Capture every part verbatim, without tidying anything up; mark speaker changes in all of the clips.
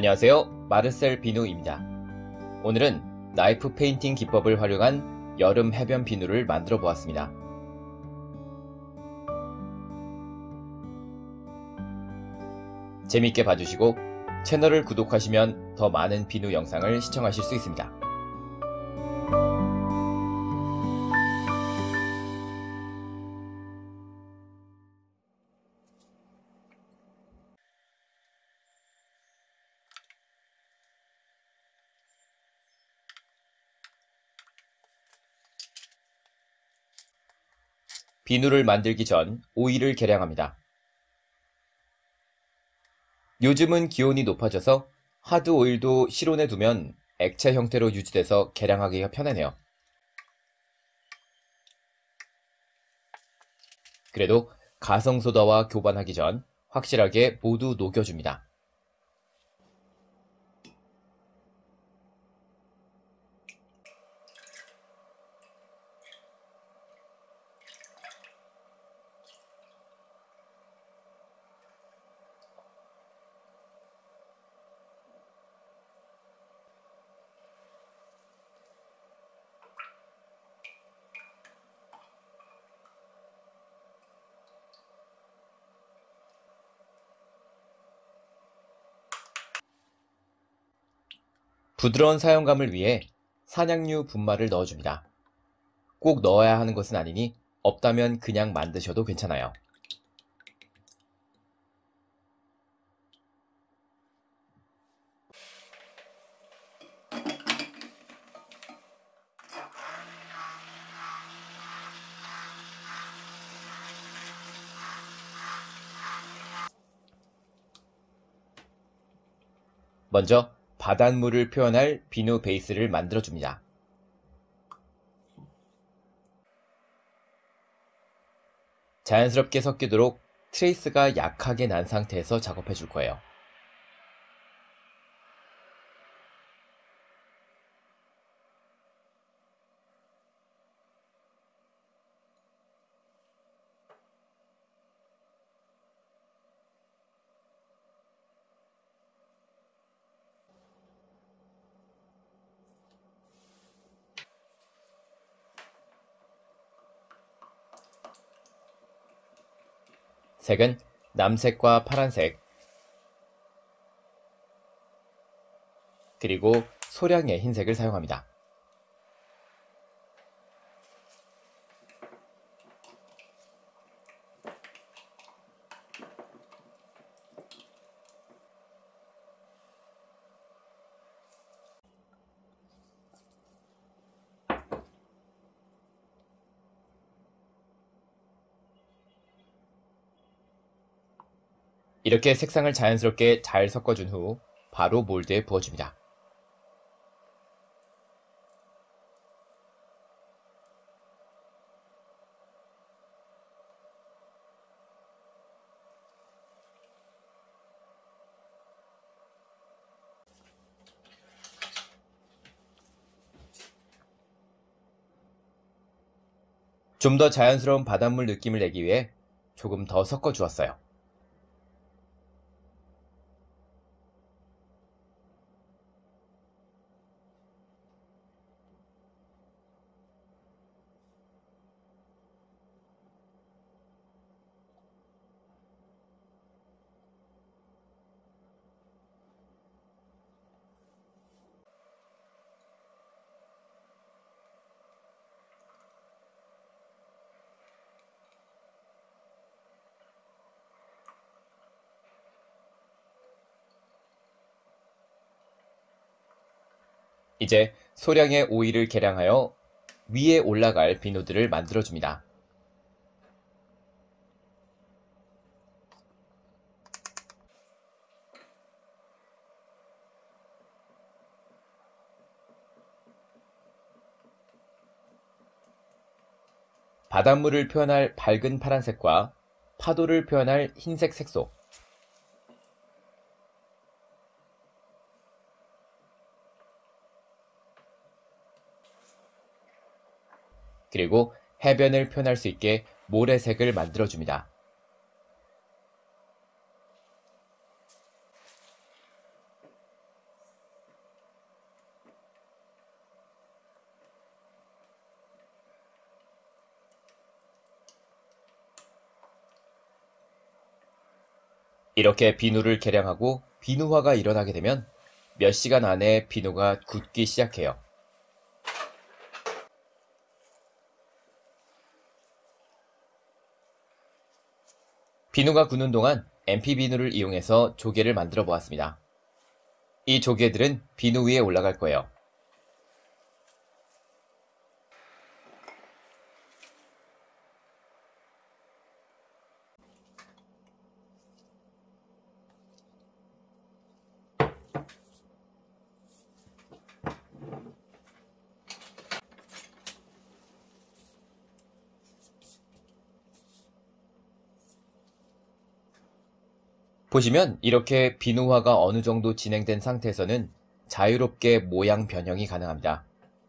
Speaker 1: 안녕하세요. 마르셀 비누입니다. 오늘은 나이프 페인팅 기법을 활용한 여름 해변 비누를 만들어 보았습니다. 재밌게 봐주시고 채널을 구독하시면 더 많은 비누 영상을 시청하실 수 있습니다. 비누를 만들기 전 오일을 계량합니다. 요즘은 기온이 높아져서 하드 오일도 실온에 두면 액체 형태로 유지돼서 계량하기가 편하네요. 그래도 가성소다와 교반하기 전 확실하게 모두 녹여줍니다. 부드러운 사용감을 위해 산양류 분말을 넣어줍니다. 꼭 넣어야 하는 것은 아니니 없다면 그냥 만드셔도 괜찮아요. 먼저 바닷물을 표현할 비누 베이스를 만들어줍니다. 자연스럽게 섞이도록 트레이스가 약하게 난 상태에서 작업해 줄 거예요. 색은 남색과 파란색, 그리고 소량의 흰색을 사용합니다. 이렇게 색상을 자연스럽게 잘 섞어준 후 바로 몰드에 부어줍니다. 좀 더 자연스러운 바닷물 느낌을 내기 위해 조금 더 섞어 주었어요. 이제 소량의 오일을 계량하여 위에 올라갈 비누들을 만들어줍니다. 바닷물을 표현할 밝은 파란색과 파도를 표현할 흰색 색소, 그리고 해변을 표현할 수 있게 모래색을 만들어줍니다. 이렇게 비누를 계량하고 비누화가 일어나게 되면 몇 시간 안에 비누가 굳기 시작해요. 비누가 굳는 동안 엠피 비누를 이용해서 조개를 만들어 보았습니다. 이 조개들은 비누 위에 올라갈 거예요. 보시면 이렇게 비누화가 어느 정도 진행된 상태에서는 자유롭게 모양 변형이 가능합니다.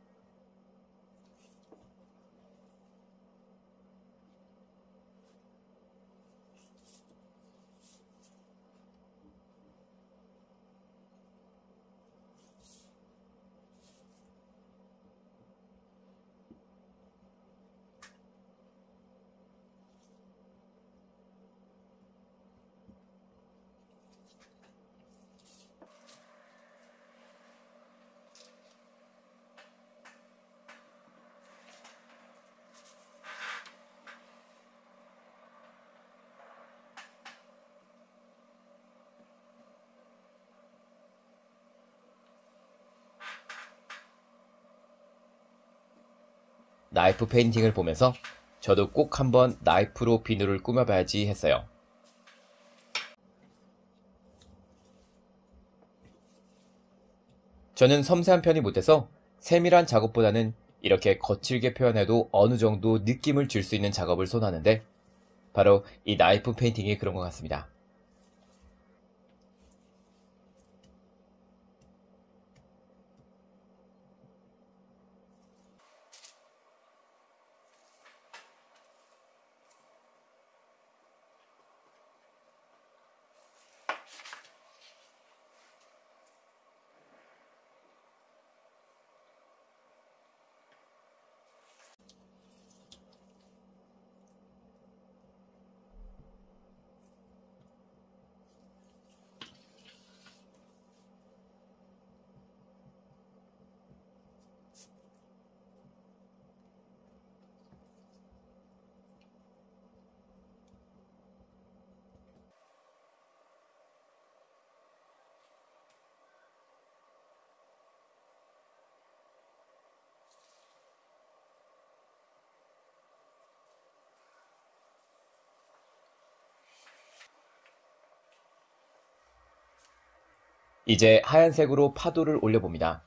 Speaker 1: 나이프 페인팅을 보면서 저도 꼭 한번 나이프로 비누를 꾸며봐야지 했어요. 저는 섬세한 편이 못해서 세밀한 작업보다는 이렇게 거칠게 표현해도 어느 정도 느낌을 줄 수 있는 작업을 선호하는데 바로 이 나이프 페인팅이 그런 것 같습니다. 이제 하얀색으로 파도를 올려봅니다.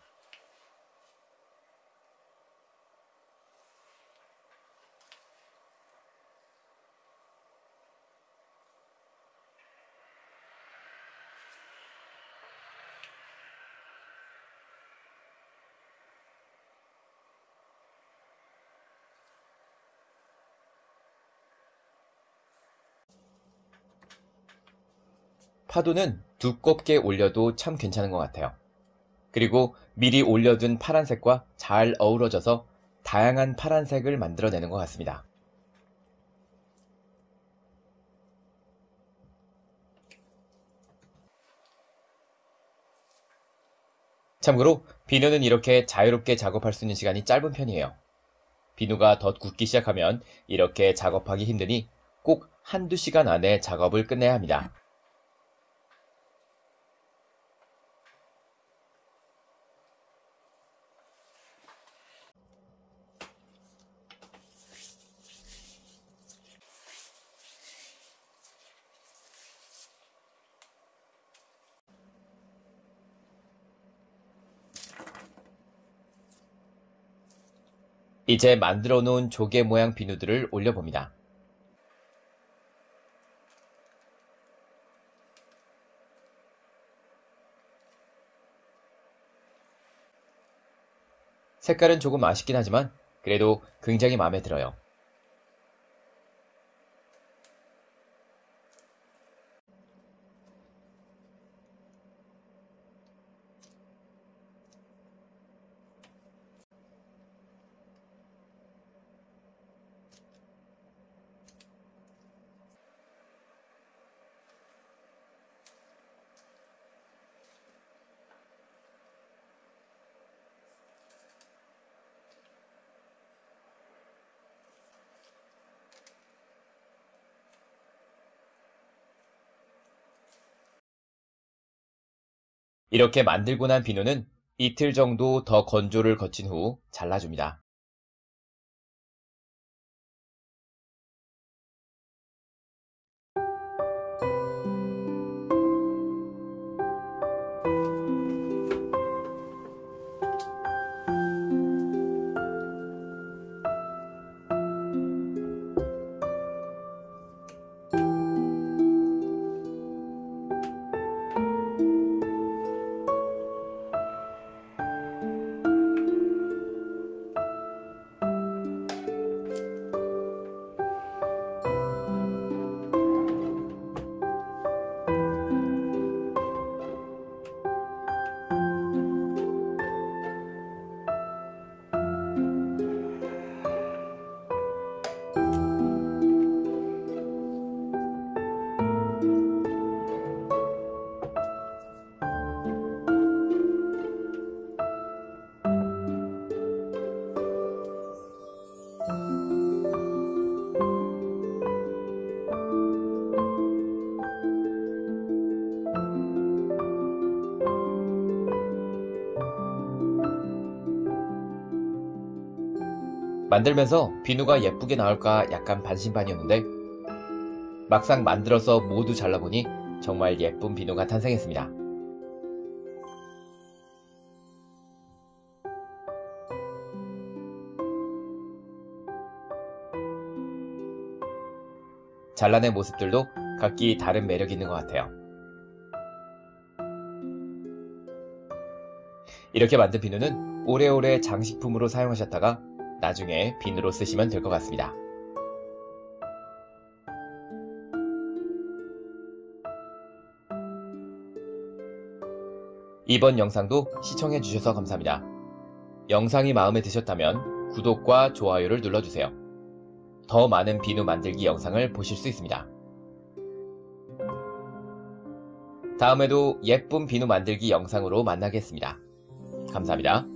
Speaker 1: 파도는 두껍게 올려도 참 괜찮은 것 같아요. 그리고 미리 올려둔 파란색과 잘 어우러져서 다양한 파란색을 만들어내는 것 같습니다. 참고로 비누는 이렇게 자유롭게 작업할 수 있는 시간이 짧은 편이에요. 비누가 더 굳기 시작하면 이렇게 작업하기 힘드니 꼭 한두 시간 안에 작업을 끝내야 합니다. 이제 만들어 놓은 조개 모양 비누들을 올려봅니다. 색깔은 조금 아쉽긴 하지만 그래도 굉장히 마음에 들어요. 이렇게 만들고 난 비누는 이틀 정도 더 건조를 거친 후 잘라줍니다. 만들면서 비누가 예쁘게 나올까 약간 반신반의였는데 막상 만들어서 모두 잘라보니 정말 예쁜 비누가 탄생했습니다. 잘라낸 모습들도 각기 다른 매력이 있는 것 같아요. 이렇게 만든 비누는 오래오래 장식품으로 사용하셨다가 나중에 비누로 쓰시면 될 것 같습니다. 이번 영상도 시청해주셔서 감사합니다. 영상이 마음에 드셨다면 구독과 좋아요를 눌러주세요. 더 많은 비누 만들기 영상을 보실 수 있습니다. 다음에도 예쁜 비누 만들기 영상으로 만나겠습니다. 감사합니다.